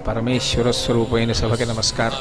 పరమేశ్వర స్వరూపైన సభకి నమస్కారం.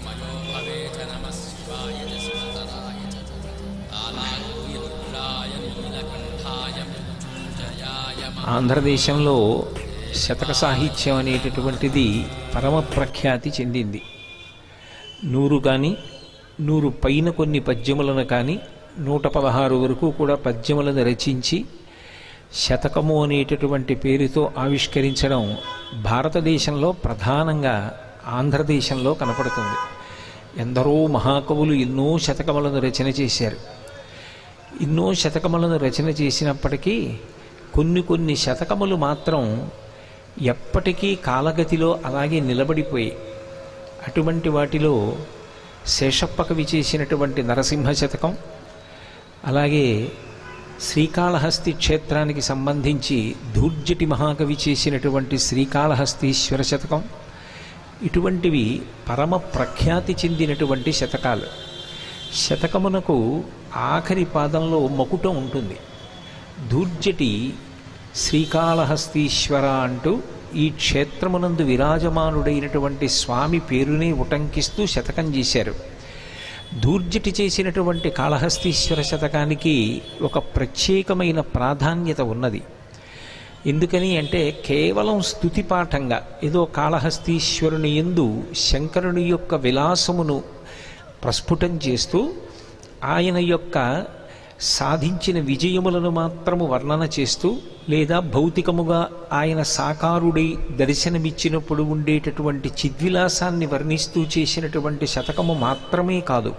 ఆంధ్రదేశంలో శతక సాహిత్యం అనేటటువంటిది పరమ ప్రఖ్యాతి చెందింది. 100 కానీ 100 పైన కొన్ని పద్యములను కానీ 116 వరకు కూడా పద్యములను రచించి శతకము అనేటటువంటి పేరుతో ఆవిష్కరించడం భారతదేశంలో ప్రధానంగా ఆంధ్రదేశంలో కనపడుతుంది. ఎందరో మహాకవులు ఎన్నో శతకములను రచన చేశారు. ఎన్నో శతకములను రచన చేసినప్పటికీ కొన్ని శతకములు మాత్రం ఎప్పటికీ కాలగతిలో అలాగే నిలబడిపోయి, అటువంటి వాటిలో శేషప్ప కవి చేసినటువంటి నరసింహ శతకం, అలాగే శ్రీకాళహస్తి క్షేత్రానికి సంబంధించి ధూర్జటి మహాకవి చేసినటువంటి శ్రీకాళహస్తీశ్వర శతకం, ఇటువంటివి పరమ ప్రఖ్యాతి చెందినటువంటి శతకాలు. శతకమునకు ఆఖరి పాదంలో మకుటం ఉంటుంది. ధూర్జటి శ్రీకాళహస్తీశ్వర అంటూ ఈ క్షేత్రమునందు విరాజమానుడైనటువంటి స్వామి పేరునే ఉటంకిస్తూ శతకం చేశారు. ధూర్జటి చేసినటువంటి కాళహస్తీశ్వర శతకానికి ఒక ప్రత్యేకమైన ప్రాధాన్యత ఉన్నది. ఎందుకని అంటే కేవలం స్తుతిపాఠంగా ఏదో కాళహస్తీశ్వరుని యందు శంకరుని యొక్క విలాసమును ప్రస్ఫుటం చేస్తూ ఆయన యొక్క సాధించిన విజయములను మాత్రము వర్ణన చేస్తూ, లేదా భౌతికముగా ఆయన సాకారుడై దర్శనమిచ్చినప్పుడు ఉండేటటువంటి చిద్విలాసాన్ని వర్ణిస్తూ చేసినటువంటి శతకము మాత్రమే కాదు,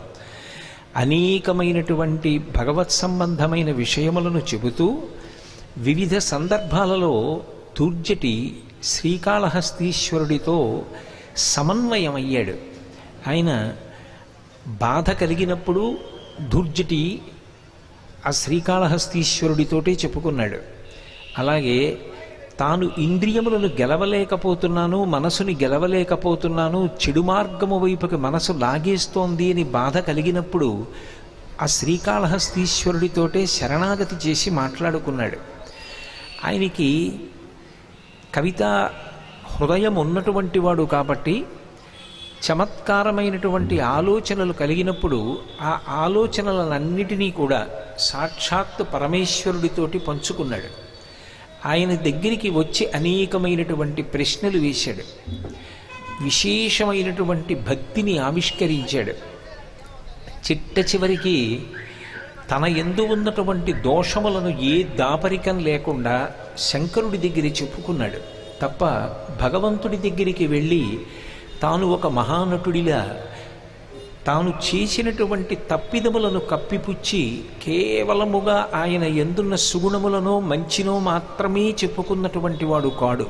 అనేకమైనటువంటి భగవత్ సంబంధమైన విషయములను చెబుతూ వివిధ సందర్భాలలో ధూర్జటి శ్రీకాళహస్తీశ్వరుడితో సమన్వయమయ్యాడు. ఆయన బాధ కలిగినప్పుడు ధూర్జటి ఆ శ్రీకాళహస్తీశ్వరుడితోటే చెప్పుకున్నాడు. అలాగే తాను ఇంద్రియములను గెలవలేకపోతున్నాను, మనసుని గెలవలేకపోతున్నాను, చెడు మార్గము వైపుకి మనసు లాగేస్తోంది అని బాధ కలిగినప్పుడు ఆ శ్రీకాళహస్తీశ్వరుడితోటే శరణాగతి చేసి మాట్లాడుకున్నాడు. ఆయనకి కవిత హృదయం ఉన్నటువంటి వాడు కాబట్టి చమత్కారమైనటువంటి ఆలోచనలు కలిగినప్పుడు ఆ ఆలోచనలన్నిటినీ కూడా సాక్షాత్తు పరమేశ్వరుడితోటి పంచుకున్నాడు. ఆయన దగ్గరికి వచ్చి అనేకమైనటువంటి ప్రశ్నలు వేశాడు. విశేషమైనటువంటి భక్తిని ఆవిష్కరించాడు. చిట్ట చివరికి తన యందు ఉన్నటువంటి దోషములను ఏ దాపరికం లేకుండా శంకరుడి దగ్గర చెప్పుకున్నాడు తప్ప భగవంతుడి దగ్గరికి వెళ్ళి తాను ఒక మహానటుడిలా తాను చేసినటువంటి తప్పిదములను కప్పిపుచ్చి కేవలముగా ఆయన ఎందున్న సుగుణములనో మంచినో మాత్రమే చెప్పుకున్నటువంటి వాడు కాడు.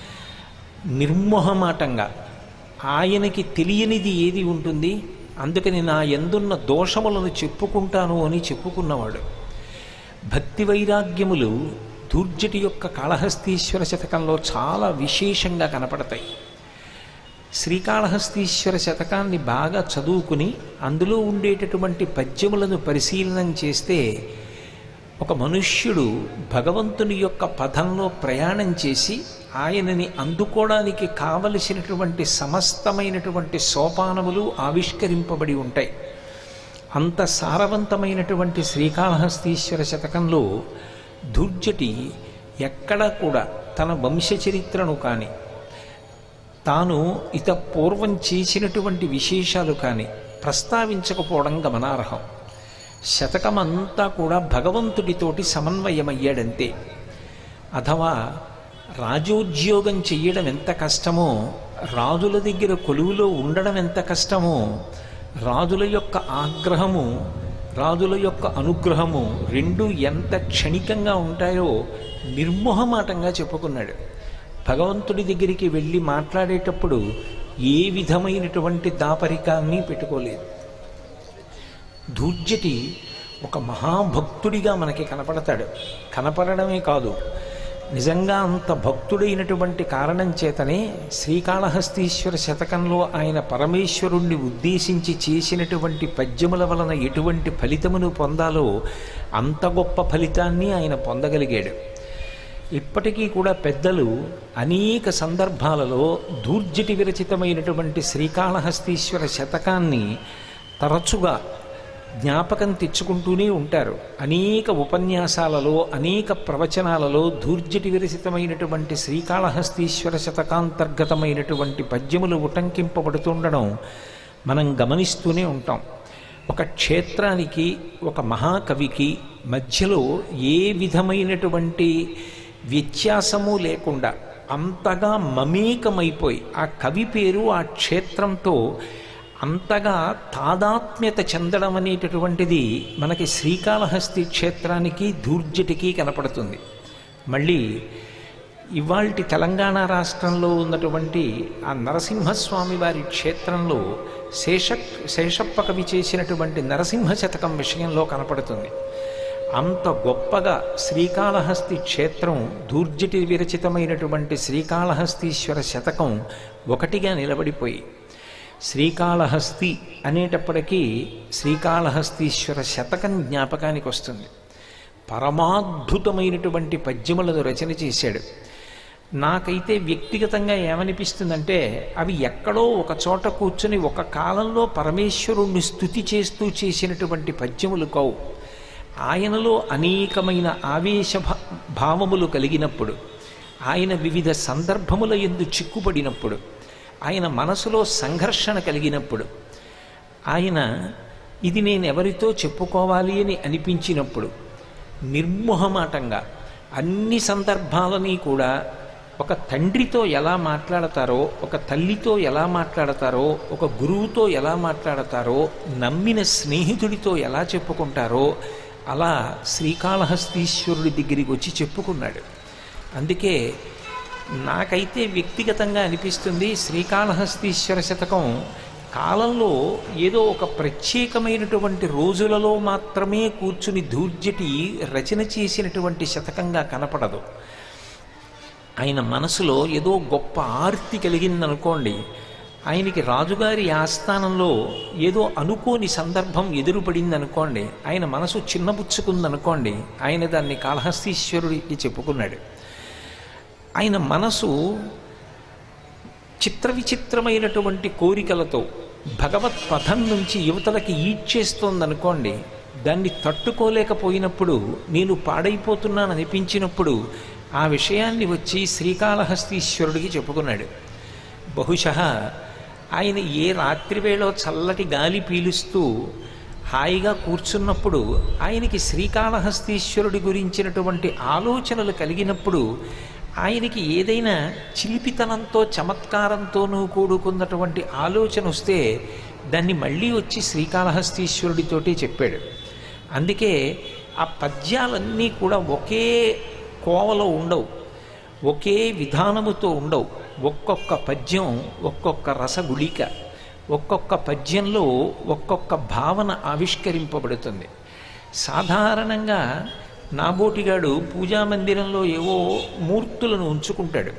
నిర్మోహమాటంగా ఆయనకి తెలియనిది ఏది ఉంటుంది, అందుకని నా ఎందున్న దోషములను చెప్పుకుంటాను అని చెప్పుకున్నవాడు. భక్తి వైరాగ్యములు ధూర్జటి యొక్క కాళహస్తీశ్వర శతకంలో చాలా విశేషంగా కనపడతాయి. శ్రీకాళహస్తీశ్వర శతకాన్ని బాగా చదువుకుని అందులో ఉండేటటువంటి పద్యములను పరిశీలనం చేస్తే ఒక మనుష్యుడు భగవంతుని యొక్క పదంలో ప్రయాణం చేసి ఆయనని అందుకోవడానికి కావలసినటువంటి సమస్తమైనటువంటి సోపానములు ఆవిష్కరింపబడి ఉంటాయి. అంత సారవంతమైనటువంటి శ్రీకాళహస్తీశ్వర శతకంలో ధూర్జటి ఎక్కడా కూడా తన వంశచరిత్రను కానీ తాను పూర్వం చేసినటువంటి విశేషాలు కానీ ప్రస్తావించకపోవడం గమనార్హం. శతకమంతా కూడా భగవంతుడితోటి సమన్వయమయ్యాడంతే. అథవా రాజోద్యోగం చెయ్యడం ఎంత కష్టమో, రాజుల దగ్గర కొలువులో ఉండడం ఎంత కష్టమో, రాజుల యొక్క ఆగ్రహము రాజుల యొక్క అనుగ్రహము రెండు ఎంత క్షణికంగా ఉంటాయో నిర్మోహమాటంగా చెప్పుకున్నాడు. భగవంతుడి దగ్గరికి వెళ్ళి మాట్లాడేటప్పుడు ఏ విధమైనటువంటి దాపరికాన్ని పెట్టుకోలేదు. ధూర్జటి ఒక మహాభక్తుడిగా మనకి కనపడతాడు. కనపడమే కాదు, నిజంగా అంత భక్తుడైనటువంటి కారణం చేతనే శ్రీకాళహస్తీశ్వర శతకంలో ఆయన పరమేశ్వరుణ్ణి ఉద్దేశించి చేసినటువంటి పద్యముల వలన ఎటువంటి ఫలితమును పొందాలో అంత గొప్ప ఫలితాన్ని ఆయన పొందగలిగాడు. ఇప్పటికీ కూడా పెద్దలు అనేక సందర్భాలలో దూర్జటి విరచితమైనటువంటి శ్రీకాళహస్తీశ్వర శతకాన్ని తరచుగా జ్ఞాపకం తెచ్చుకుంటూనే ఉంటారు. అనేక ఉపన్యాసాలలో, అనేక ప్రవచనాలలో దూర్జటి విరచితమైనటువంటి శ్రీకాళహస్తీశ్వర శతకాంతర్గతమైనటువంటి పద్యములు ఉటంకింపబడుతుండడం మనం గమనిస్తూనే ఉంటాం. ఒక క్షేత్రానికి, ఒక మహాకవికి మధ్యలో ఏ విధమైనటువంటి వ్యత్యాసము లేకుండా అంతగా మమేకమైపోయి ఆ కవి పేరు ఆ క్షేత్రంతో అంతగా తాదాత్మ్యత చెందడం అనేటటువంటిది మనకి శ్రీకాళహస్తి క్షేత్రానికి దూర్జటికి కనపడుతుంది. మళ్ళీ ఇవాల్టి తెలంగాణ రాష్ట్రంలో ఉన్నటువంటి ఆ నరసింహస్వామి వారి క్షేత్రంలో శేషప్ప కవి చేసినటువంటి నరసింహ శతకం విషయంలో కనపడుతుంది. అంత గొప్పగా శ్రీకాళహస్తి క్షేత్రం దూర్జటి విరచితమైనటువంటి శ్రీకాళహస్తీశ్వర శతకం ఒకటిగా నిలబడిపోయి, శ్రీకాళహస్తి అనేటప్పటికీ శ్రీకాళహస్తీశ్వర శతకం జ్ఞాపకానికి వస్తుంది. పరమాద్భుతమైనటువంటి పద్యములను రచన చేశాడు. నాకైతే వ్యక్తిగతంగా ఏమనిపిస్తుందంటే, అవి ఎక్కడో ఒక చోట కూర్చుని ఒక కాలంలో పరమేశ్వరుణ్ణి స్తుతి చేస్తూ చేసినటువంటి పద్యములు కావు. ఆయనలో అనేకమైన ఆవేశ భావములు కలిగినప్పుడు, ఆయన వివిధ సందర్భముల యందు చిక్కుపడినప్పుడు, ఆయన మనసులో సంఘర్షణ కలిగినప్పుడు, ఆయన ఇది నేను ఎవరితో చెప్పుకోవాలి అని అనిపించినప్పుడు నిర్మోహమాటంగా అన్ని సందర్భాలని కూడా ఒక తండ్రితో ఎలా మాట్లాడతారో, ఒక తల్లితో ఎలా మాట్లాడతారో, ఒక గురువుతో ఎలా మాట్లాడతారో, నమ్మిన స్నేహితుడితో ఎలా చెప్పుకుంటారో అలా శ్రీకాళహస్తీశ్వరుడి దగ్గరికి వచ్చి చెప్పుకున్నాడు. అందుకే నాకైతే వ్యక్తిగతంగా అనిపిస్తుంది, శ్రీకాళహస్తీశ్వర శతకం కాలంలో ఏదో ఒక ప్రత్యేకమైనటువంటి రోజులలో మాత్రమే కూర్చుని దూర్జటి రచన చేసినటువంటి శతకంగా కనపడదు. ఆయన మనసులో ఏదో గొప్ప ఆర్తి కలిగిందనుకోండి, ఆయనకి రాజుగారి ఆస్థానంలో ఏదో అనుకోని సందర్భం ఎదురుపడింది అనుకోండి, ఆయన మనసు చిన్నబుచ్చుకుందనుకోండి, ఆయన దాన్ని కాళహస్తీశ్వరుడికి చెప్పుకున్నాడు. ఆయన మనసు చిత్ర విచిత్రమైనటువంటి కోరికలతో భగవత్ పథం నుంచి యువతలకి ఈడ్చేస్తోందనుకోండి, దాన్ని తట్టుకోలేకపోయినప్పుడు, నేను పాడైపోతున్నాను అనిపించినప్పుడు ఆ విషయాన్ని వచ్చి శ్రీకాళహస్తీశ్వరుడికి చెప్పుకున్నాడు. బహుశः ఆయన ఏ రాత్రివేళ చల్లటి గాలి పీలుస్తూ హాయిగా కూర్చున్నప్పుడు ఆయనకి శ్రీకాళహస్తీశ్వరుడి గురించినటువంటి ఆలోచనలు కలిగినప్పుడు, ఆయనకి ఏదైనా చిలిపితనంతో చమత్కారంతోనూ కూడుకున్నటువంటి ఆలోచన వస్తే దాన్ని మళ్ళీ వచ్చి శ్రీకాళహస్తీశ్వరుడితోటే చెప్పాడు. అందుకే ఆ పద్యాలన్నీ కూడా ఒకే కోవలో ఉండవు, ఒకే విధానముతో ఉండవు. ఒక్కొక్క పద్యం ఒక్కొక్క రసగుళిక, ఒక్కొక్క పద్యంలో ఒక్కొక్క భావన ఆవిష్కరింపబడుతుంది. సాధారణంగా నాబోటిగాడు పూజామందిరంలో ఏవో మూర్తులను ఉంచుకుంటాడు.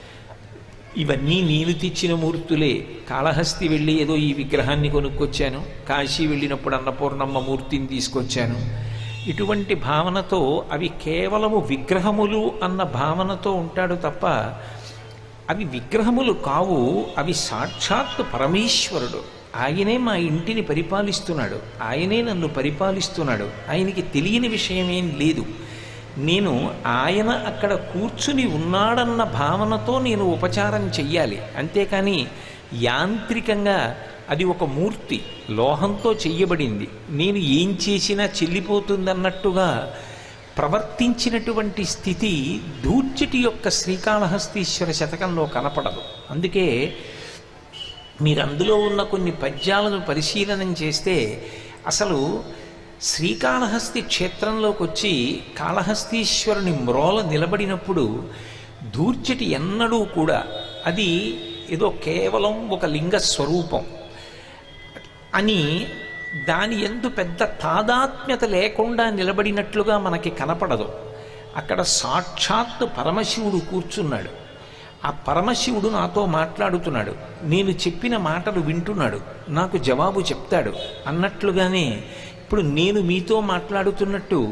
ఇవన్నీ నేను తెచ్చిన మూర్తులే, కాళహస్తి వెళ్ళి ఏదో ఈ విగ్రహాన్ని కొనుక్కొచ్చాను, కాశీ వెళ్ళినప్పుడు అన్నపూర్ణమ్మ మూర్తిని తీసుకొచ్చాను, ఇటువంటి భావనతో అవి కేవలము విగ్రహములు అన్న భావనతో ఉంటాడు తప్ప అవి విగ్రహములు కావు. అవి సాక్షాత్తు పరమేశ్వరుడు. ఆయనే మా ఇంటిని పరిపాలిస్తున్నాడు, ఆయనే నన్ను పరిపాలిస్తున్నాడు. ఆయనకి తెలియని విషయమేం లేదు. నేను ఆయన అక్కడ కూర్చుని ఉన్నాడన్న భావనతో నేను ఉపచారం చెయ్యాలి. అంతేకాని యాంత్రికంగా అది ఒక మూర్తి, లోహంతో చెయ్యబడింది, నేను ఏం చేసినా చెల్లిపోతుందన్నట్టుగా ప్రవర్తించినటువంటి స్థితి దూర్జటి యొక్క శ్రీకాళహస్తీశ్వర శతకంలో కనపడదు. అందుకే మీరు అందులో ఉన్న కొన్ని పద్యాలను పరిశీలనం చేస్తే అసలు శ్రీకాళహస్తి క్షేత్రంలోకి వచ్చి కాళహస్తీశ్వరుని మ్రోల నిలబడినప్పుడు దూర్జటి ఎన్నడూ కూడా అది ఏదో కేవలం ఒక లింగ స్వరూపం అని దాని యందు పెద్ద తాదాత్మ్యత లేకుండా నిలబడినట్లుగా మనకి కనపడదు. అక్కడ సాక్షాత్తు పరమశివుడు కూర్చున్నాడు. ఆ పరమశివుడు నాతో మాట్లాడుతున్నాడు, నేను చెప్పిన మాటలు వింటున్నాడు, నాకు జవాబు చెప్తాడు అన్నట్లుగానే ఇప్పుడు నేను మీతో మాట్లాడుతున్నట్టు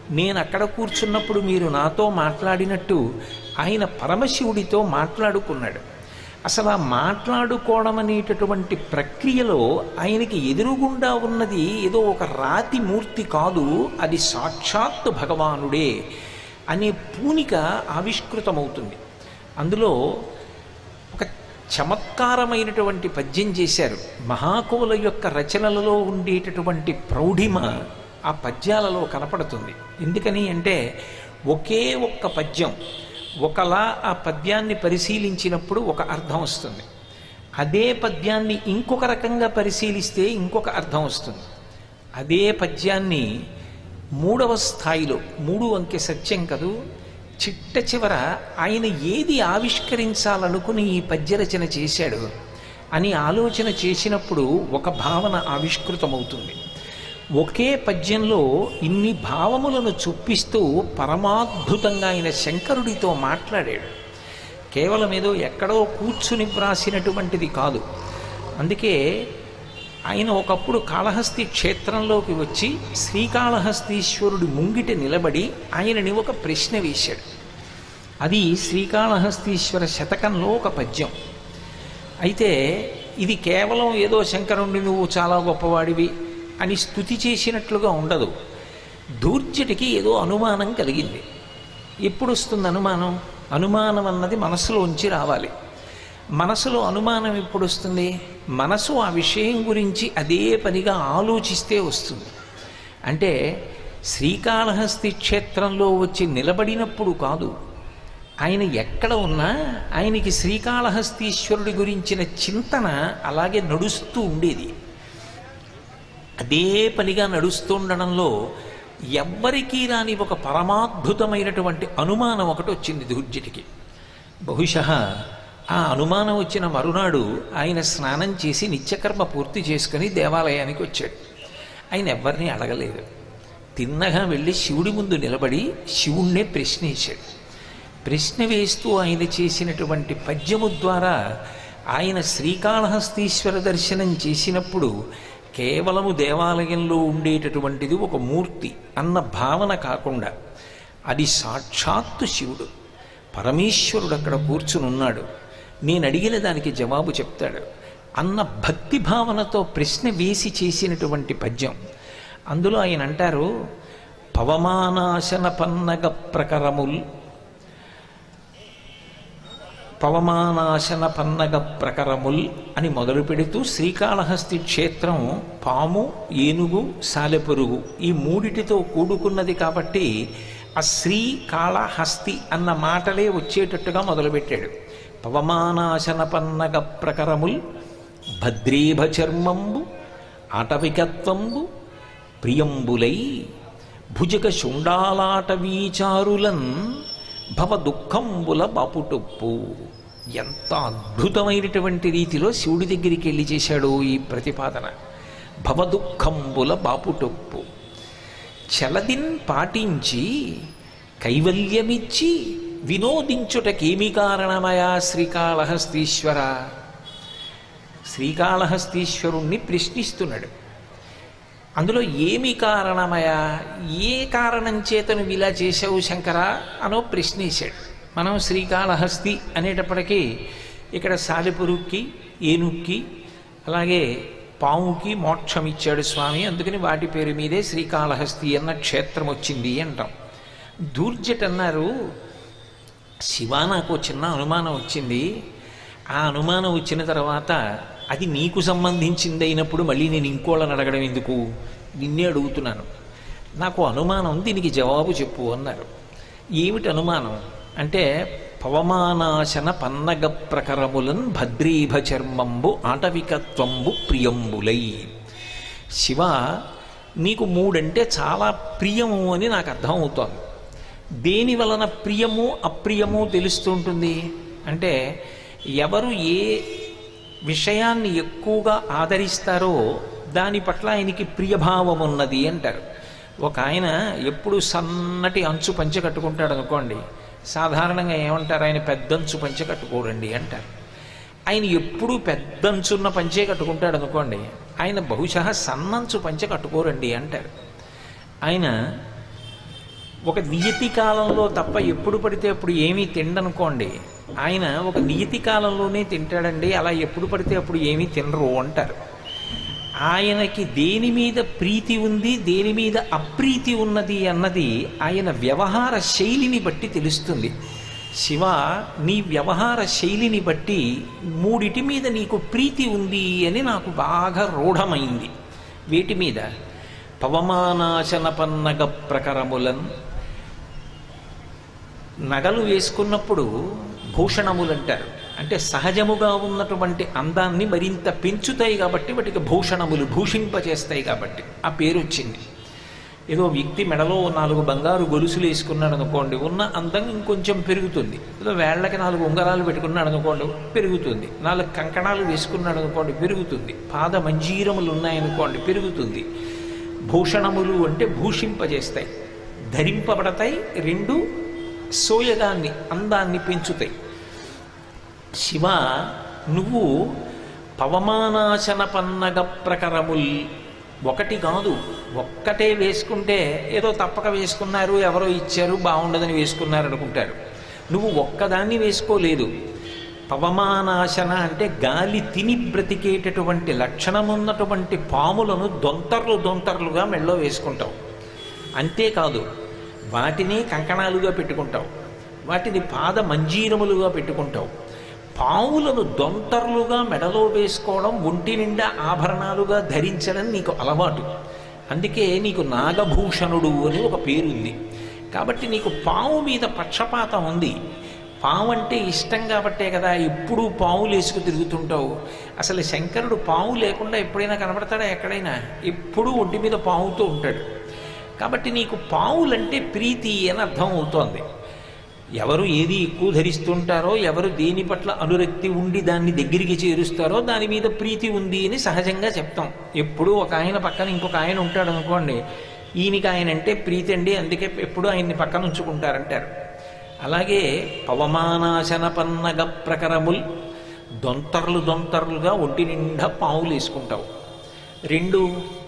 నేను అక్కడ కూర్చున్నప్పుడు మీరు నాతో మాట్లాడినట్టు ఆయన పరమశివుడితో మాట్లాడుకున్నాడు. అసలు ఆ మాట్లాడుకోవడం అనేటటువంటి ప్రక్రియలో ఆయనకి ఎదురుగుండా ఉన్నది ఏదో ఒక రాతి మూర్తి కాదు, అది సాక్షాత్తు భగవానుడే అనే పూనిక ఆవిష్కృతమవుతుంది. అందులో ఒక చమత్కారమైనటువంటి పద్యం చేశారు. మహాకవుల యొక్క రచనలలో ఉండేటటువంటి ప్రౌఢిమ ఆ పద్యాలలో కనపడుతుంది. ఎందుకని అంటే ఒకే ఒక్క పద్యం ఒకలా ఆ పద్యాన్ని పరిశీలించినప్పుడు ఒక అర్థం వస్తుంది, అదే పద్యాన్ని ఇంకొక రకంగా పరిశీలిస్తే ఇంకొక అర్థం వస్తుంది. అదే పద్యాన్ని మూడవ స్థాయిలో, 3 అంకె సత్యం కదూ, చిట్ట చివర ఆయన ఏది ఆవిష్కరించాలనుకుని ఈ పద్యరచన చేశాడు అని ఆలోచన చేసినప్పుడు ఒక భావన ఆవిష్కృతమవుతుంది. ఒకే పద్యంలో ఇన్ని భావములను చొప్పిస్తూ పరమాద్భుతంగా ఆయన శంకరుడితో మాట్లాడాడు. కేవలం ఏదో ఎక్కడో కూర్చుని వ్రాసినటువంటిది కాదు. అందుకే ఆయన ఒకప్పుడు కాళహస్తి క్షేత్రంలోకి వచ్చి శ్రీకాళహస్తీశ్వరుడి ముంగిట నిలబడి ఆయనని ఒక ప్రశ్న వేశాడు. అది శ్రీకాళహస్తీశ్వర శతకంలో ఒక పద్యం. అయితే ఇది కేవలం ఏదో శంకరుణ్ణి నువ్వు చాలా గొప్పవాడివి అని స్తుతి చేసినట్లుగా ఉండదు. దూర్జటికి ఏదో అనుమానం కలిగింది. ఎప్పుడు వస్తుంది అనుమానం? అనుమానం అన్నది మనసులోంచి రావాలి. మనసులో అనుమానం ఎప్పుడు వస్తుంది? మనసు ఆ విషయం గురించి అదే పనిగా ఆలోచిస్తే వస్తుంది. అంటే శ్రీకాళహస్తి క్షేత్రంలో వచ్చి నిలబడినప్పుడు కాదు, ఆయన ఎక్కడ ఉన్నా ఆయనకి శ్రీకాళహస్తీశ్వరుడి గురించిన చింతన అలాగే నడుస్తూ ఉండేది. అదే పనిగా నడుస్తుండడంలో ఎవ్వరికీ రాని ఒక పరమాద్భుతమైనటువంటి అనుమానం ఒకటి వచ్చింది దూర్జటికి. బహుశः ఆ అనుమానం వచ్చిన మరునాడు ఆయన స్నానం చేసి నిత్యకర్మ పూర్తి చేసుకుని దేవాలయానికి వచ్చాడు. ఆయన ఎవరిని అడగలేదు. తిన్నగా వెళ్ళి శివుడి ముందు నిలబడి శివుణ్ణే ప్రశ్నించాడు. ప్రశ్న వేస్తూ ఆయన చేసినటువంటి పద్యము ద్వారా ఆయన శ్రీకాళహస్తీశ్వర దర్శనం చేసినప్పుడు కేవలము దేవాలయంలో ఉండేటటువంటిది ఒక మూర్తి అన్న భావన కాకుండా అది సాక్షాత్తు శివుడు, పరమేశ్వరుడు అక్కడ కూర్చుని ఉన్నాడు, నేను అడిగిన దానికి జవాబు చెప్తాడు అన్న భక్తి భావనతో ప్రశ్న వేసి చేసినటువంటి పద్యం. అందులో ఆయన అంటారు, పవమానాశన పన్నగ ప్రకరముల్ పవమానాశన పన్నగ ప్రకరముల్ అని మొదలు పెడుతూ శ్రీకాళహస్తి క్షేత్రం పాము, ఏనుగు, సాలెపురుగు ఈ మూడిటితో కూడుకున్నది కాబట్టి ఆ శ్రీకాళహస్తి అన్న మాటలే వచ్చేటట్టుగా మొదలుపెట్టాడు. పవమానాశన పన్నగ ప్రకరముల్ భద్రేభ చర్మంబు ఆటవికత్వంబు ప్రియంబులై భుజగ శుండాలాటవీచారులన్ భవ దుఃఖంబుల బాపుటొప్పు. ఎంత అద్భుతమైనటువంటి రీతిలో శివుడి దగ్గరికి వెళ్ళి చేశాడు ఈ ప్రతిపాదన. భవ దుఃఖంబుల బాపుటొప్పు చలదిన్ పాటించి కైవల్యమిచ్చి వినోదించుటకేమి కారణమయా శ్రీకాళహస్తీశ్వర. శ్రీకాళహస్తీశ్వరుణ్ణి ప్రశ్నిస్తున్నాడు. అందులో ఏమి కారణమయా, ఏ కారణం చేత నువ్వు ఇలా చేసావు శంకర అనో ప్రశ్నించాడు. మనం శ్రీకాళహస్తి అనేటప్పటికీ ఇక్కడ సాలెపురుక్కి, ఏనుక్కి, అలాగే పాముకి మోక్షం ఇచ్చాడు స్వామి, అందుకని వాటి పేరు మీదే శ్రీకాళహస్తి అన్న క్షేత్రం వచ్చింది అంటాం. దూర్జట్ అన్నారు, శివ నాకు చిన్న అనుమానం వచ్చింది, ఆ అనుమానం వచ్చిన తర్వాత అది నీకు సంబంధించింది అయినప్పుడు మళ్ళీ నేను ఇంకోళ్ళని అడగడం ఎందుకు, నిన్నే అడుగుతున్నాను, నాకు అనుమానం, దీనికి జవాబు చెప్పు అన్నారు. ఏమిటి అనుమానం అంటే, పవమానాశన పన్నగ ప్రకరములన్ భద్రీభ చర్మంబు ఆటవికత్వంబు ప్రియంబులై. శివ, నీకు 3 అంటే చాలా ప్రియము అని నాకు అర్థమవుతోంది. దేని వలన ప్రియము అప్రియము తెలుస్తుంటుంది అంటే, ఎవరు ఏ విషయాన్ని ఎక్కువగా ఆదరిస్తారో దాని పట్ల ఆయనకి ప్రియభావం ఉన్నది అంటారు. ఒక ఆయన ఎప్పుడు సన్నటి అంచు పంచె కట్టుకుంటాడు అనుకోండి, సాధారణంగా ఏమంటారు, ఆయన పెద్దంచు పంచె కట్టుకోరండి అంటారు. ఆయన ఎప్పుడూ పెద్దంచున్న పంచే కట్టుకుంటాడు అనుకోండి, ఆయన బహుశः సన్నంచు పంచె కట్టుకోరండి అంటారు. ఆయన ఒక నియతి కాలంలో తప్ప ఎప్పుడు పడితే అప్పుడు ఏమీ తిండనుకోండి, ఆయన ఒక నియతి కాలంలోనే తింటాడండి, అలా ఎప్పుడు పడితే అప్పుడు ఏమీ తినరు అంటారు. ఆయనకి దేని మీద ప్రీతి ఉంది, దేని మీద అప్రీతి ఉన్నది అన్నది ఆయన వ్యవహార శైలిని బట్టి తెలుస్తుంది. శివ, నీ వ్యవహార శైలిని బట్టి మూడిటి మీద నీకు ప్రీతి ఉంది అని నాకు బాగా రూఢమైంది. వీటి మీద పవమానాశన పన్నగ ప్రకరములన్, నగలు వేసుకున్నప్పుడు భూషణములు అంటారు. అంటే సహజముగా ఉన్నటువంటి అందాన్ని మరింత పెంచుతాయి కాబట్టి వాటికి భూషణములు, భూషింపచేస్తాయి కాబట్టి ఆ పేరు వచ్చింది. ఏదో వ్యక్తి మెడలో 4 బంగారు గొలుసులు వేసుకున్నాడు అనుకోండి, ఉన్న అందం ఇంకొంచెం పెరుగుతుంది. ఏదో వేళ్లకి 4 ఉంగరాలు పెట్టుకున్నాడు అనుకోండి, పెరుగుతుంది. 4 కంకణాలు వేసుకున్నాడు అనుకోండి, పెరుగుతుంది. పాద మంజీరములు ఉన్నాయనుకోండి, పెరుగుతుంది. భూషణములు అంటే భూషింపజేస్తాయి, ధరింపబడతాయి, 2 సోయగాన్ని, అందాన్ని పెంచుతాయి. శివ, నువ్వు పవమానాశన పన్నగ ప్రకరముల్, ఒకటి కాదు, ఒక్కటే వేసుకుంటే ఏదో తప్పక వేసుకున్నారు, ఎవరో ఇచ్చారు, బాగుండదని వేసుకున్నారు అనుకుంటారు. నువ్వు ఒక్కదాన్ని వేసుకోలేదు. పవమానాశన అంటే గాలి తిని బ్రతికేటటువంటి లక్షణమున్నటువంటి పాములను దొంతర్లుగా మెళ్ళో వేసుకుంటావు. అంతేకాదు, వాటిని కంకణాలుగా పెట్టుకుంటావు, వాటిని పాద మంజీరములుగా పెట్టుకుంటావు. పావులను దొంతర్లుగా మెడలో వేసుకోవడం, ఒంటి నిండా ఆభరణాలుగా ధరించడం నీకు అలవాటు. అందుకే నీకు నాగభూషణుడు అని ఒక పేరుంది. కాబట్టి నీకు పావు మీద పక్షపాతం ఉంది. పావు అంటే ఇష్టం కాబట్టే కదా ఎప్పుడూ పావులు వేసుకు తిరుగుతుంటావు. అసలు శంకరుడు పావు లేకుండా ఎప్పుడైనా కనబడతాడా? ఎక్కడైనా ఎప్పుడూ ఒంటి మీద పావుతో ఉంటాడు. కాబట్టి నీకు పావులంటే ప్రీతి అని అర్థం అవుతోంది. ఎవరు ఏది ఎక్కువ ధరిస్తుంటారో, ఎవరు దేని పట్ల అనురక్తి ఉండి దాన్ని దగ్గరికి చేరుస్తారో దాని మీద ప్రీతి ఉంది అని సహజంగా చెప్తాం. ఎప్పుడూ ఒక ఆయన పక్కన ఇంకొక ఆయన ఉంటాడు అనుకోండి, ఈయనకి ఆయన అంటే ప్రీతి అండి, అందుకే ఎప్పుడూ ఆయన్ని పక్కన ఉంచుకుంటారంటారు. అలాగే పవమానాశన పన్నగ ప్రకరముల్, దొంతర్లుగా ఒంటి నిండా పావులు వేసుకుంటావు. 2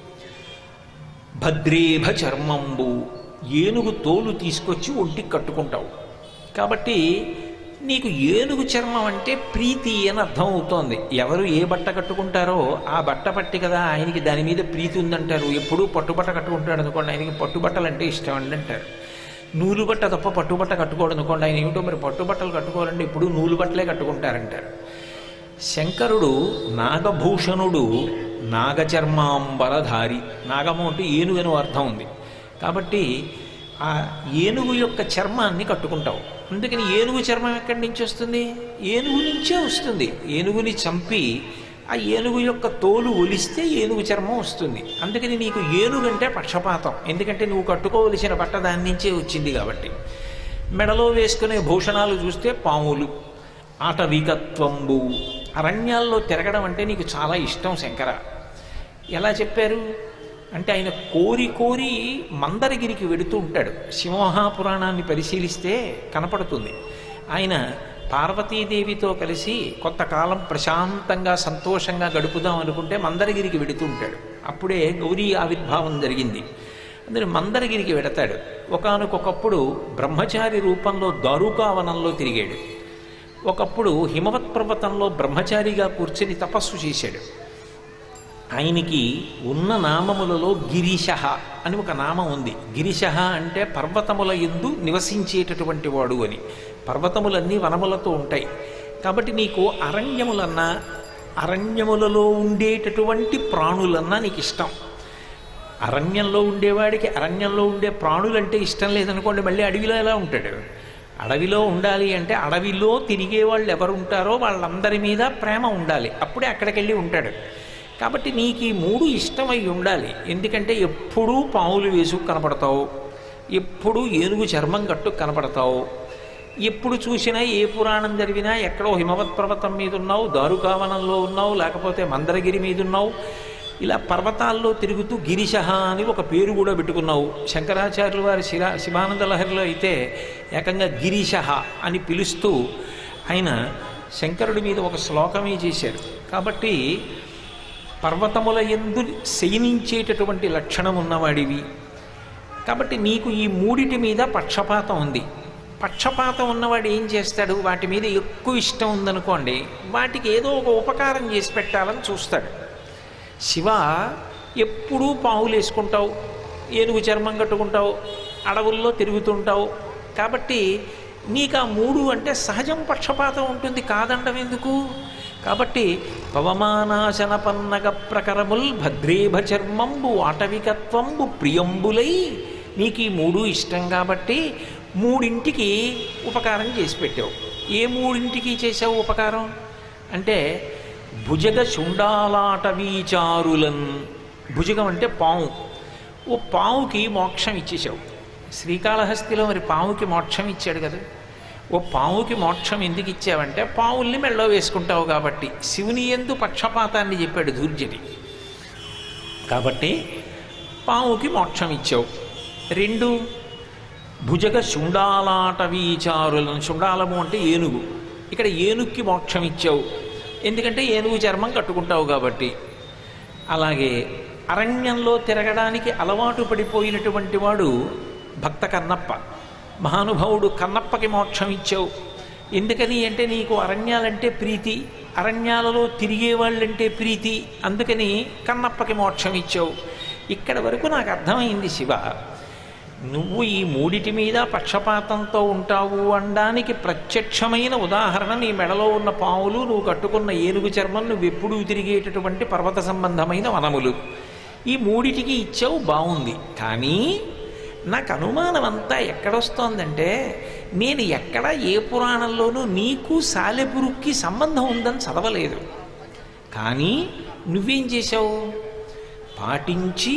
భద్రేభ చర్మంబు, ఏనుగు తోలు తీసుకొచ్చి ఒంటికి కట్టుకుంటావు. కాబట్టి నీకు ఏనుగు చర్మం అంటే ప్రీతి అని అర్థం అవుతోంది. ఎవరు ఏ బట్ట కట్టుకుంటారో ఆ బట్ట పట్టి కదా ఆయనకి దాని మీద ప్రీతి ఉందంటారు. ఎప్పుడూ పట్టుబట్ట కట్టుకుంటాడు అనుకోండి, ఆయనకి పట్టుబట్టలు అంటే ఇష్టం అండి అంటారు. నూలు బట్ట తప్ప పట్టుబట్ట కట్టుకోవడం అనుకోండి, ఆయన ఏమిటో మరి పట్టుబట్టలు కట్టుకోవాలంటే ఇప్పుడు నూలు బట్టలే కట్టుకుంటారంటారు. శంకరుడు నాగభూషణుడు, నాగచర్మాంబరధారి. నాగము అంటే ఏనుగను అర్థం ఉంది కాబట్టి ఆ ఏనుగు యొక్క చర్మాన్ని కట్టుకుంటావు. అందుకని ఏనుగు చర్మం ఎక్కడి నుంచి వస్తుంది? ఏనుగు నుంచే వస్తుంది. ఏనుగుని చంపి ఆ ఏనుగు యొక్క తోలు ఒలిస్తే ఏనుగు చర్మం వస్తుంది. అందుకని నీకు ఏనుగంటే పక్షపాతం, ఎందుకంటే నువ్వు కట్టుకోవలసిన బట్ట దాని నుంచే వచ్చింది కాబట్టి. మెడలో వేసుకునే భూషణాలు చూస్తే పాములు. ఆటవికత్వంబు, అరణ్యాల్లో తిరగడం అంటే నీకు చాలా ఇష్టం శంకర. ఎలా చెప్పారు అంటే ఆయన కోరి మందరగిరికి వెడుతూ ఉంటాడు. శివమహాపురాణాన్ని పరిశీలిస్తే కనపడుతుంది. ఆయన పార్వతీదేవితో కలిసి కొంతకాలం ప్రశాంతంగా సంతోషంగా గడుపుదాం అనుకుంటే మందరగిరికి వెడుతూ ఉంటాడు. అప్పుడే గౌరీ ఆవిర్భావం జరిగింది. అందులో మందరగిరికి వెడతాడు. ఒకానొకప్పుడు బ్రహ్మచారి రూపంలో దారుకావనంలో తిరిగాడు. ఒకప్పుడు హిమవత్ పర్వతంలో బ్రహ్మచారిగా కూర్చొని తపస్సు చేశాడు. ఆయనకి ఉన్న నామములలో గిరీశ అని ఒక నామం ఉంది. గిరీశ అంటే పర్వతముల యందు నివసించేటటువంటి వాడు అని. పర్వతములన్నీ వనములతో ఉంటాయి కాబట్టి నీకు అరణ్యములన్నా, అరణ్యములలో ఉండేటటువంటి ప్రాణులన్నా నీకు ఇష్టం. అరణ్యంలో ఉండేవాడికి అరణ్యంలో ఉండే ప్రాణులంటే ఇష్టం లేదనుకోండి, మళ్ళీ అడవిలో ఎలా ఉంటాడు? అడవిలో ఉండాలి అంటే అడవిలో తిరిగే వాళ్ళు ఎవరు ఉంటారో వాళ్ళందరి మీద ప్రేమ ఉండాలి, అప్పుడే అక్కడికి వెళ్ళి ఉంటాడు. కాబట్టి నీకు ఈ 3 ఇష్టమై ఉండాలి. ఎందుకంటే ఎప్పుడూ పావులు వేసుకు కనపడతావు, ఎప్పుడూ ఏనుగు చర్మం కట్టు కనపడతావు, ఎప్పుడు చూసినా ఏ పురాణం జరిగినా ఎక్కడో హిమవత్ పర్వతం మీద ఉన్నావు, దారుకావనంలో ఉన్నావు, లేకపోతే మందరగిరి మీద ఉన్నావు. ఇలా పర్వతాల్లో తిరుగుతూ గిరిశ అని ఒక పేరు కూడా పెట్టుకున్నావు. శంకరాచార్యుల వారి శివానంద లహరిలో అయితే ఏకంగా గిరీశ అని పిలుస్తూ ఆయన శంకరుడి మీద ఒక శ్లోకమే చేశారు. కాబట్టి పర్వతముల యందు శయనించేటటువంటి లక్షణం ఉన్నవాడివి కాబట్టి నీకు ఈ మూడిటి మీద పక్షపాతం ఉంది. పక్షపాతం ఉన్నవాడు ఏం చేస్తాడు? వాటి మీద ఎక్కువ ఇష్టం ఉందనుకోండి, వాటికి ఏదో ఒక ఉపకారం చేసి పెట్టాలని చూస్తాడు. శివ, ఎప్పుడూ పావులు వేసుకుంటావు, ఏనుగు చర్మం కట్టుకుంటావు, అడవుల్లో తిరుగుతుంటావు, కాబట్టి నీకు ఆ మూడు అంటే సహజం పక్షపాతం ఉంటుంది, కాదండం ఎందుకు? కాబట్టి పవమానాశన పన్నగ ప్రకరముల్ భద్రేభ చర్మంబు ఆటవికత్వంబు ప్రియంబులై, నీకు ఈ మూడు ఇష్టం కాబట్టి మూడింటికి ఉపకారం చేసి పెట్టావు. ఏ మూడింటికి చేసావు ఉపకారం అంటే భుజగ శుండాలాటవీచారులన్, భుజగం అంటే పాము, ఓ పావుకి మోక్షం ఇచ్చేసావు. శ్రీకాళహస్తిలో మరి పావుకి మోక్షం ఇచ్చాడు కదా. ఓ పావుకి మోక్షం ఎందుకు ఇచ్చావంటే పావుల్ని మెళ్ళో వేసుకుంటావు కాబట్టి. శివుని యందు పక్షపాతాన్ని చెప్పాడు ధూర్జటి, కాబట్టి పావుకి మోక్షం ఇచ్చావు. రెండు, భుజగ శుండాలాటవీచారులను, శుండాలము అంటే ఏనుగు, ఇక్కడ ఏనుగుకి మోక్షం ఇచ్చావు, ఎందుకంటే ఏనుగు చర్మం కట్టుకుంటావు కాబట్టి. అలాగే అరణ్యంలో తిరగడానికి అలవాటు పడిపోయినటువంటి వాడు భక్త కన్నప్ప, మహానుభావుడు కన్నప్పకి మోక్షం ఇచ్చావు. ఎందుకని అంటే నీకు అరణ్యాలంటే ప్రీతి, అరణ్యాలలో తిరిగేవాళ్ళంటే ప్రీతి, అందుకని కన్నప్పకి మోక్షం ఇచ్చావు. ఇక్కడ వరకు నాకు అర్థమైంది శివ, నువ్వు ఈ మూడిటి మీద పక్షపాతంతో ఉంటావు అనడానికి ప్రత్యక్షమైన ఉదాహరణ నీ మెడలో ఉన్న పావులు, నువ్వు కట్టుకున్న ఏనుగు చర్మం, నువ్వు ఎప్పుడూ తిరిగేటటువంటి పర్వత సంబంధమైన వనములు, ఈ మూడిటికి ఇచ్చావు, బాగుంది. కానీ నాకు అనుమానం అంతా ఎక్కడొస్తోందంటే నేను ఎక్కడ ఏ పురాణంలోనూ నీకు సాలెపురుక్కి సంబంధం ఉందని చదవలేదు. కానీ నువ్వేం చేశావు? పాటించి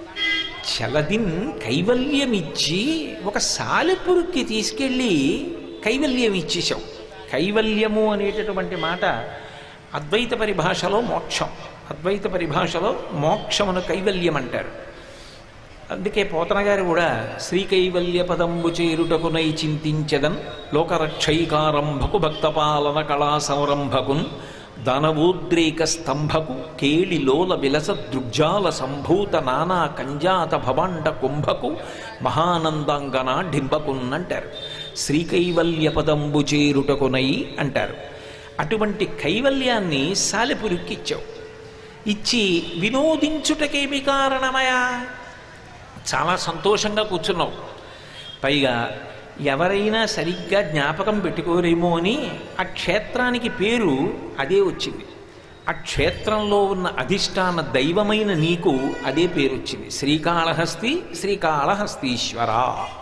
చలదిన్ కైవల్యమిచ్చి ఒక సాలెపురుక్కి తీసుకెళ్ళి కైవల్యం ఇచ్చేసావు. కైవల్యము అనేటటువంటి మాట అద్వైత పరిభాషలో మోక్షం, అద్వైత పరిభాషలో మోక్షమును కైవల్యం అంటారు. అందుకే పోతన గారు కూడా శ్రీకైవల్య పదంబు చేరుటకునై చింతించదన్ లోకరక్షైకారంభకు భక్తపాలన కళా సంరంభకున్ దానవోద్రేక స్తంభకు కేళిలోల విలస దృగ్జాల సంభూత నానా కంజాత భవాండ కుంభకు మహానందాంగన డింబకున్ అంటారు. శ్రీకైవల్య పదంబు చేరుటకునై అంటారు. అటువంటి కైవల్యాన్ని సాలెపురికి ఇచ్చావు. ఇచ్చి వినోదించుటకేమి కారణమయా? చాలా సంతోషంగా కూర్చున్నావు. పైగా ఎవరైనా సరిగ్గా జ్ఞాపకం పెట్టుకోరేమో అని ఆ క్షేత్రానికి పేరు అదే వచ్చింది. ఆ క్షేత్రంలో ఉన్న అధిష్టాన దైవమైన నీకు అదే పేరు వచ్చింది, శ్రీకాళహస్తి, శ్రీకాళహస్తీశ్వర.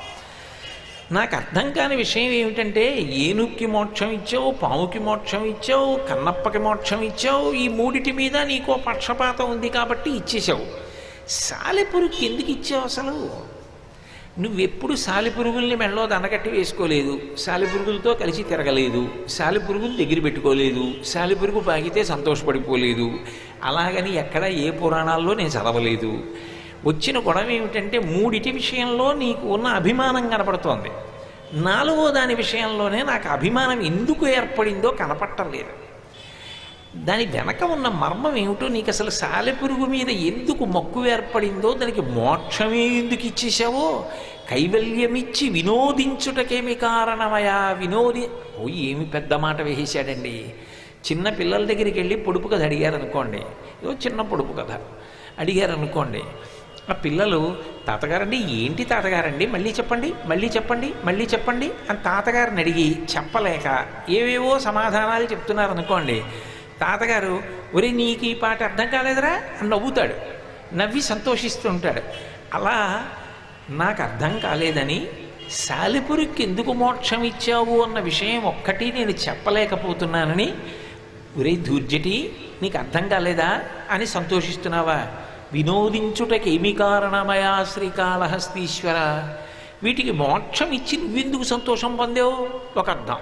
నాకు అర్థం కాని విషయం ఏమిటంటే ఏనుక్కి మోక్షం ఇచ్చావు, పావుకి మోక్షం ఇచ్చావు, కన్నప్పకి మోక్షం ఇచ్చావు, ఈ మూడిటి మీద నీకో పక్షపాతం ఉంది కాబట్టి ఇచ్చేసావు. సాలెపురుగుకి ఎందుకు ఇచ్చావు అసలు? నువ్వెప్పుడు సాలెపురుగుల్ని మెళ్ళలో దండకట్టి వేసుకోలేదు, సాలెపురుగులతో కలిసి తిరగలేదు, సాలెపురుగులు దగ్గర పెట్టుకోలేదు, సాలెపురుగు పాగితే సంతోషపడిపోలేదు. అలాగని ఎక్కడ ఏ పురాణాల్లో నేను చదవలేదు. వచ్చిన గొడవ ఏమిటంటే మూడిటి విషయంలో నీకు ఉన్న అభిమానం కనపడుతోంది, నాలుగో దాని విషయంలోనే నాకు అభిమానం ఎందుకు ఏర్పడిందో కనపడటం లేదు. దాని వెనక ఉన్న మర్మం ఏమిటో, నీకు అసలు సాలెపురుగు మీద ఎందుకు మక్కువ ఏర్పడిందో, దానికి మోక్షమే ఎందుకు ఇచ్చేసావో, కైవల్యమిచ్చి వినోదించుటకేమి కారణమయా? ఓ ఏమి పెద్ద మాట వేసేశాడండి. చిన్న పిల్లల దగ్గరికి వెళ్ళి పొడుపు కథ అడిగారనుకోండి, ఏదో చిన్న పొడుపు కథ అడిగారనుకోండి, ఆ పిల్లలు తాతగారండి, ఏంటి తాతగారండి, మళ్ళీ చెప్పండి, మళ్ళీ చెప్పండి, మళ్ళీ చెప్పండి అని తాతగారిని అడిగి చెప్పలేక ఏవేవో సమాధానాలు చెప్తున్నారనుకోండి, తాతగారు ఒరే నీకు ఈ పాట అర్థం కాలేదురా అని నవ్వుతాడు, నవ్వి సంతోషిస్తూ ఉంటాడు. అలా నాకు అర్థం కాలేదని సాలెపురికి ఎందుకు మోక్షం ఇచ్చావు అన్న విషయం ఒక్కటి నేను చెప్పలేకపోతున్నానని, ఒరే ధూర్జటి నీకు అర్థం కాలేదా అని సంతోషిస్తున్నావా? వినోదించుటకి ఏమి కారణమయా శ్రీకాళహస్తీశ్వర? వీటికి మోక్షం ఇచ్చి నువ్వెందుకు సంతోషం పొందావు ఒక అర్థం.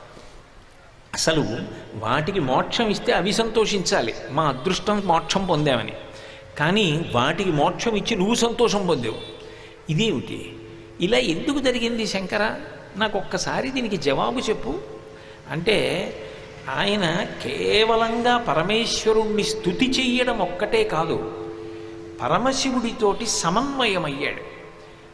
అసలు వాటికి మోక్షం ఇస్తే అవి సంతోషించాలి, మా అదృష్టం మోక్షం పొందామని. కానీ వాటికి మోక్షం ఇచ్చి నువ్వు సంతోషం పొందావు, ఇదేమిటి? ఇలా ఎందుకు జరిగింది శంకర? నాకు ఒక్కసారి దీనికి జవాబు చెప్పు అంటే, ఆయన కేవలంగా పరమేశ్వరుణ్ణి స్తుతి చెయ్యడం ఒక్కటే కాదు, పరమశివుడితోటి సమన్వయమయ్యాడు.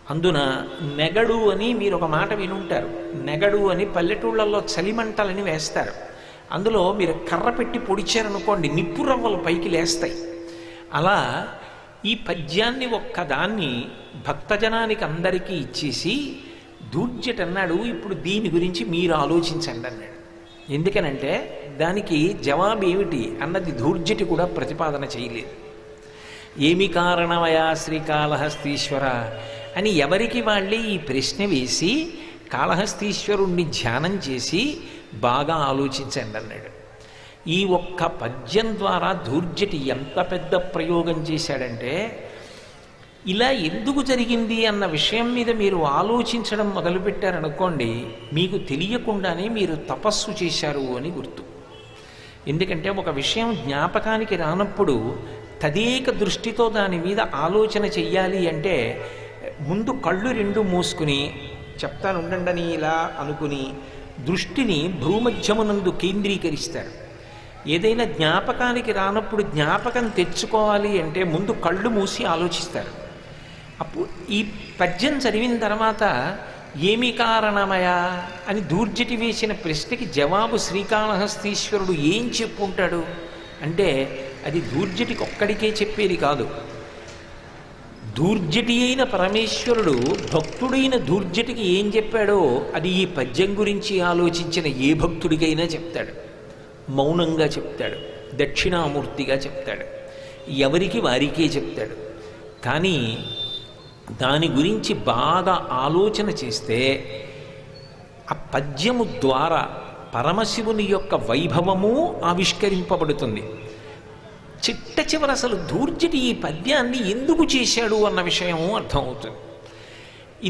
అందున నెగడు అని మీరు ఒక మాట వినుంటారు. నెగడు అని పల్లెటూళ్ళల్లో చలిమంటలని వేస్తారు. అందులో మీరు కర్ర పెట్టి పొడిచారనుకోండి, నిప్పు రవ్వలు పైకి లేస్తాయి. అలా ఈ పద్యాన్ని ఒక్కదాన్ని భక్తజనానికి అందరికీ ఇచ్చేసి దూర్జటన్నాడు, ఇప్పుడు దీని గురించి మీరు ఆలోచించండి అన్నాడు. ఎందుకనంటే దానికి జవాబు ఏమిటి అన్నది దూర్జటి కూడా ప్రతిపాదన చేయలేదు. ఏమి కారణమయా శ్రీకాళహస్తీశ్వర అని ఎవరికి వాళ్ళే ఈ ప్రశ్న వేసి కాళహస్తీశ్వరుణ్ణి ధ్యానం చేసి బాగా ఆలోచించండి అన్నాడు. ఈ ఒక్క పద్యం ద్వారా దూర్జటి ఎంత పెద్ద ప్రయోగం చేశాడంటే, ఇలా ఎందుకు జరిగింది అన్న విషయం మీద మీరు ఆలోచించడం మొదలుపెట్టారనుకోండి, మీకు తెలియకుండానే మీరు తపస్సు చేశారు అని గుర్తు. ఎందుకంటే ఒక విషయం జ్ఞాపకానికి రానప్పుడు తదేక దృష్టితో దాని మీద ఆలోచన చెయ్యాలి అంటే ముందు కళ్ళు రెండు మూసుకుని చెప్తాను ఉండండి ఇలా అనుకుని దృష్టిని భ్రూమధ్యమునందు కేంద్రీకరిస్తారు. ఏదైనా జ్ఞాపకానికి రానప్పుడు జ్ఞాపకం తెచ్చుకోవాలి అంటే ముందు కళ్ళు మూసి ఆలోచిస్తారు. అప్పుడు ఈ పద్యం చదివిన తర్వాత ఏమి కారణమయా అని దూర్జటి వేసిన ప్రశ్నకి జవాబు శ్రీకాళహస్తీశ్వరుడు ఏం చెప్పుంటాడు అంటే, అది దూర్జటికి ఒక్కడికే చెప్పేది కాదు. దూర్జటి అయిన పరమేశ్వరుడు భక్తుడైన దూర్జటికి ఏం చెప్పాడో అది ఈ పద్యం గురించి ఆలోచించిన ఏ భక్తుడికైనా చెప్తాడు. మౌనంగా చెప్తాడు, దక్షిణామూర్తిగా చెప్తాడు, ఎవరికి వారికే చెప్తాడు. కానీ దాని గురించి బాగా ఆలోచన చేస్తే ఆ పద్యము ద్వారా పరమశివుని యొక్క వైభవము ఆవిష్కరింపబడుతుంది. చిట్ట చివర అసలు దూర్జటి ఈ పద్యాన్ని ఎందుకు చేశాడు అన్న విషయము అర్థమవుతుంది.